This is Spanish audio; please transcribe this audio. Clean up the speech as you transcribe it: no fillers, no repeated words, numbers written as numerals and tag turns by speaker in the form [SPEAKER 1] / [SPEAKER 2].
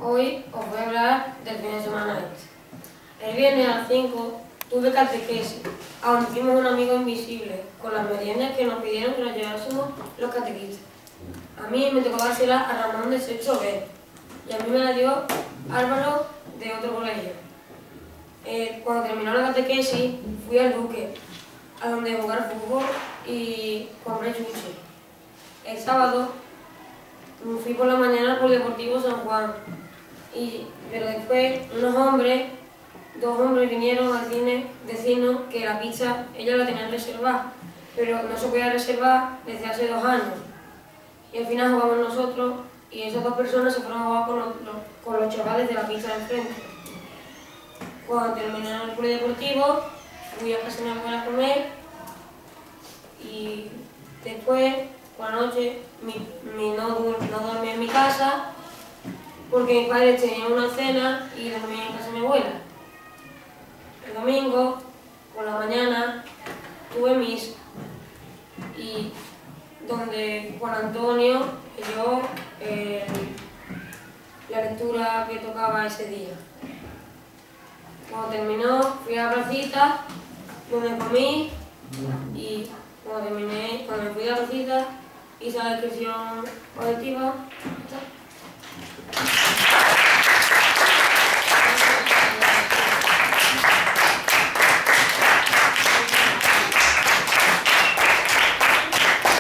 [SPEAKER 1] Hoy os voy a hablar del fin de semana este. El viernes a las 5 tuve catequesis, a donde fuimos un amigo invisible, con las meriendas que nos pidieron que nos llevásemos los catequistas. A mí me tocó dársela a Ramón de sexto B, y a mí me la dio Álvaro de otro colegio. Cuando terminó la catequesis, fui al Duque, a donde jugar fútbol y compré chuche. El sábado fui por la mañana al Polideportivo San Juan, pero después dos hombres vinieron al cine decirnos que la pizza ellos la tenían reservada, pero no se podía reservar desde hace 2 años. Y al final jugamos nosotros y esas 2 personas se fueron a jugar con los chavales de la pizza de enfrente. Cuando terminé el polideportivo, fui a casa de mi abuela a comer y después, por la noche, no dormí en mi casa porque mis padres tenían una cena y dormí en casa de mi abuela. El domingo, por la mañana, tuve misa y donde Juan Antonio leyó la lectura que tocaba ese día. Cuando terminó, fui a la placita, donde comí y cuando me fui a la placita hice la descripción colectiva